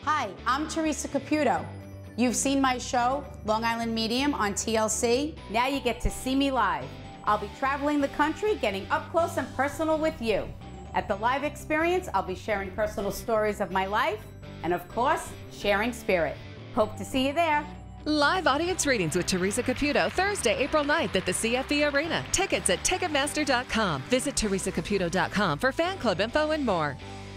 Hi, I'm Theresa Caputo. You've seen my show, Long Island Medium, on TLC. Now you get to see me live. I'll be traveling the country, getting up close and personal with you. At the live experience, I'll be sharing personal stories of my life and, of course, sharing spirit. Hope to see you there. Live audience readings with Theresa Caputo, Thursday, April 9th at the CFE Arena. Tickets at Ticketmaster.com. Visit TheresaCaputo.com for fan club info and more.